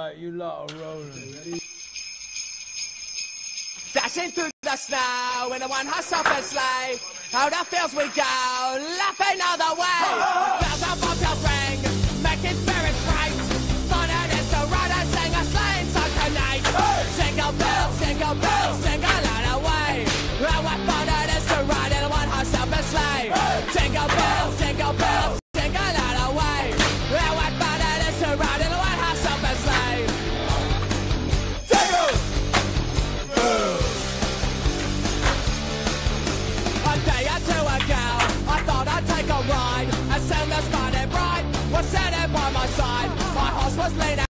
Alright, you lot are rolling. Dashing through the snow in a one horse open sleigh. Out the fields we go, laughing all the way. Bells on bobtails ring, making spirits bright. Fun it is to ride and sing a sleighing song tonight. Jingle bells, jingle bells.